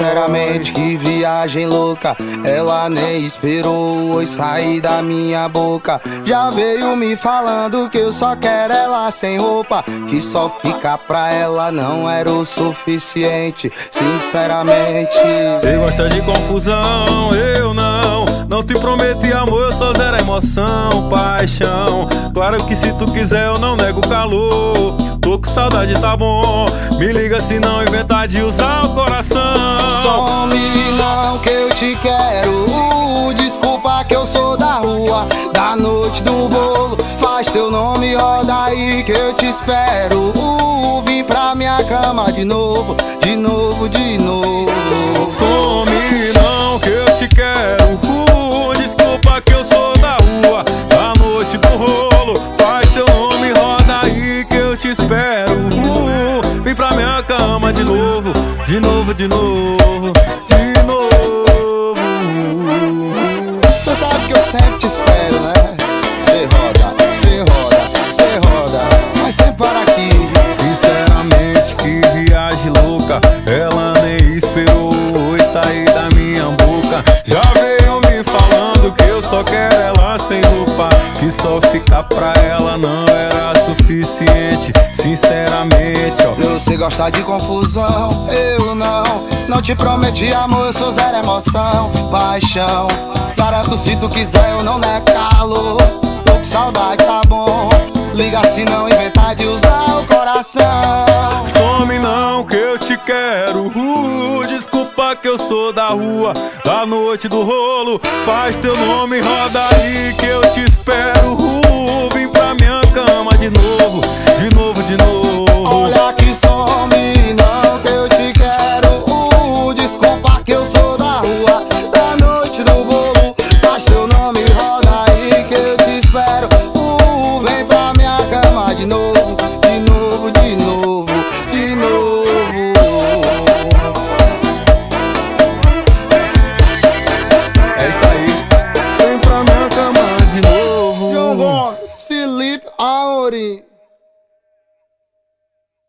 Sinceramente, que viagem louca. Ela nem esperou oi sair da minha boca. Já veio me falando que eu só quero ela sem roupa, que só ficar pra ela não era o suficiente. Sinceramente, cê gosta de confusão, eu não te prometi amor, eu só zero emoção, paixão. Claro que se tu quiser eu não nego o calor. Tô com saudade, tá bom, me liga se não inventar de usar o coração. some não que eu te quero. Desculpa que eu sou da rua, da noite do bolo. Faz teu nome, roda aí que eu te espero. Vim pra minha cama de novo, de novo, de novo. Some não que eu te quero. Desculpa que eu sou da rua, da noite do rolo. Faz teu nome, roda aí que eu te espero. Vem pra minha cama de novo, de novo, de novo, de novo. Cê sabe que eu sempre te espero, né? Cê roda, cê roda, cê roda, mas sempre para aqui. Sinceramente, que viagem louca. Ela nem esperou oi sair da minha boca. Já veio me falando que eu só quero ela sem roupa, que só ficar pra ela não era suficiente. Sinceramente, ó, Você gosta de confusão, eu não te prometi amor, eu sou zero emoção, paixão. Garanto se tu quiser eu não nego calor. Tô com saudade, tá bom, liga se não inventar de usar o coração. some não que eu te quero. Desculpa que eu sou da rua, da noite do rolo. Faz teu nome, roda aí que eu te espero. Vem pra